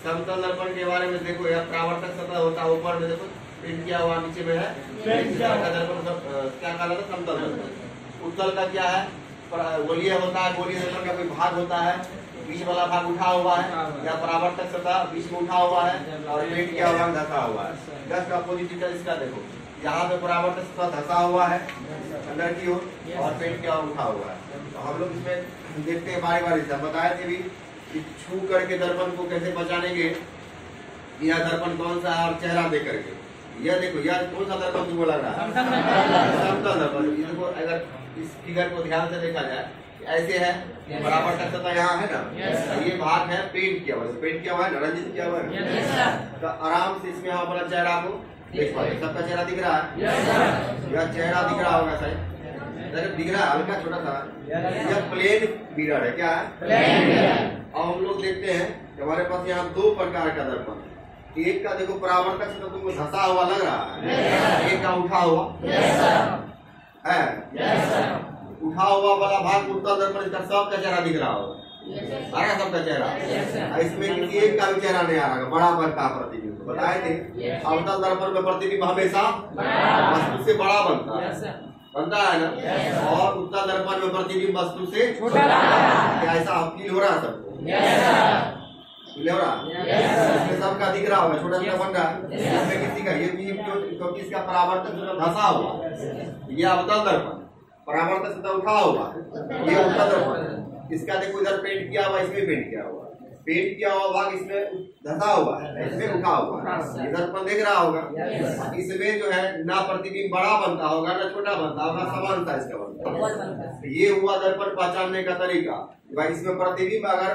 समतल दर्पण के बारे में देखो, यह परावर्तक सतह होता है, ऊपर में देखो प्रिंट किया हुआ, नीचे में है दर्पण क्या कहलाता है, समतल दर्पण। उत्तल का क्या है, गोलीय होता है, गोलीय दर्पण का कोई भाग होता है, बीच वाला भाग उठा हुआ है, या परावर्तक सतह बीच में उठा हुआ है और प्रिंट किया हुआ धसा हुआ है। जस्ट अपोजिट इसका देखो, यहाँ पे परावर्तक सतह धसा हुआ है अंदर की ओर और पेंट किया हुआ उठा हुआ है। तो हम लोग इसमें देखते हैं बारी बारी से, बताए थे भी कि छू करके दर्पण को कैसे पहचानेंगे, यह दर्पण कौन सा है और चेहरा देख करके। यह देखो, यह कौन सा दर्पण तुमको लग रहा है, समतल दर्पण। इसको अगर इस फिगर को ध्यान से देखा जाए, ऐसे है, परावर्तक सतह यहाँ है ना, ये भाग है पेंट किया हुआ, पेंट किया हुआ है, रंजित किया हुआ है। तो आराम से इसमें हम अपना चेहरा को देख पाए, सबका चेहरा दिख रहा है, यह चेहरा दिख रहा होगा शायद, दिख रहा है हल्का छोटा सा, यह प्लेन मिरर है, क्या है प्लेन मिरर। अब हम लोग देखते हैं कि हमारे पास यहाँ दो प्रकार का दर्पण है। एक का देखो परावर्तक से तो तुमको धसा हुआ लग रहा है, एक का उठा हुआ है, उठा हुआ वाला भाग उत्तल दर्पण, इसका सबका चेहरा दिख रहा होगा, आ रहा सबका चेहरा। इसमें किसी एक का भी चेहरा नहीं आ रहा, बड़ा बनता है प्रतिबिंब, बताए थे अवतल दर्पण में प्रतिबिंब हमेशा वस्तु से बड़ा बनता है ना, और उत्तल दर्पण में प्रतिबिंब वस्तु से छोटा। क्या ऐसा फील हो रहा है सबको, फील हो रहा है, सबका दिख रहा होगा, छोटा छोटा बन रहा है, इसमें किसी का ये क्योंकि इसका परावर्तक जो धसा हुआ, ये अवतल दर्पण, परावर्तक सतह उठा हुआ, ये उत्तल दर्पण। इसका देखो इधर पेंट किया हुआ, इसमें पेंट किया हुआ, पेंट किया हुआ भाग इसमें धसा हुआ है, इसमें उठा हुआ है, इधर पर देख रहा होगा। इसमें जो है ना प्रतिबिंब बड़ा बनता होगा ना छोटा बनता होगा, समान साइज का बनता है। ये हुआ दर्पण पहचानने का तरीका, भाई इसमें प्रतिबिंब अगर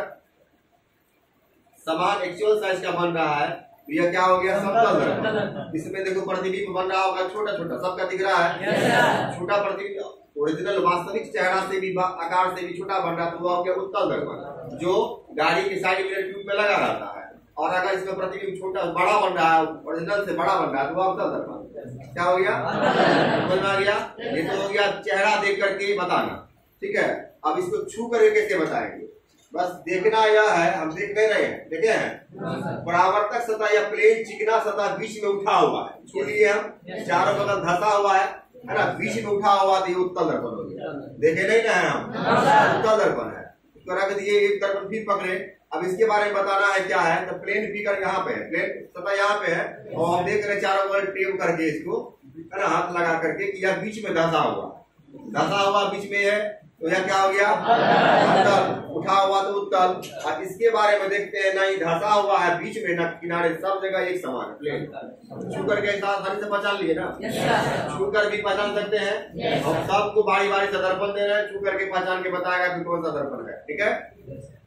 समान एक्चुअल साइज का बन रहा है तो यह क्या हो गया, समतल दर्पण। इसमें देखो प्रतिबिंब बन रहा होगा छोटा छोटा, सबका दिख रहा है, छोटा प्रतिबिंब ओरिजिनल वास्तविक चेहरा से भी आकार से भी छोटा बन रहा है, तो वो हो गया उत्तल दर्पण, जो गाड़ी के साइड मिरर ट्यूब में लगा रहता है। और अगर इसमें प्रतिबिंब छोटा बड़ा बन रहा है, ओरिजिनल से बड़ा बन रहा है, तो वो अवतल दर्पण। क्या हो गया, समझ में आ गया। ये तो हो गया चेहरा देख करके बताना, ठीक है। अब इसको छू करके कैसे बताएंगे, बस देखना यह है, हम देख नहीं रहे हैं, देखे हैं परावर्तक सतह या प्लेन चिकना सतह बीच में उठा हुआ है, छू लिए हम, चारों बगल धसा हुआ है ना, बीच में उठा हुआ, तो ये उत्तल दर्पण हो गया। देखे नहीं ना है हम, उत्तल दर्पण है। इसको रख दिए, एक दर्पण फिर पकड़े। अब इसके बारे में बताना है क्या है, तो प्लेन फिगर यहाँ पे है, प्लेन सतह यहाँ पे है, और हम देख रहे चारों बगल टेप करके इसको है ना, हाथ लगा करके कि यह बीच में धसा हुआ बीच में है, तो यह क्या हो गया, उत्तल। उठा हुआ तो उत्तल। और इसके बारे में देखते हैं, ना ही धसा हुआ है बीच में, ना किनारे, सब जगह एक समान प्लेन। छू करके आसानी से पहचान लिए ना, छू कर भी पहचान सकते हैं, और सबको बारी बारी से दर्पण दे रहे हैं, छू करके पहचान के बताएगा कि कौन सा दर्पण है, ठीक है।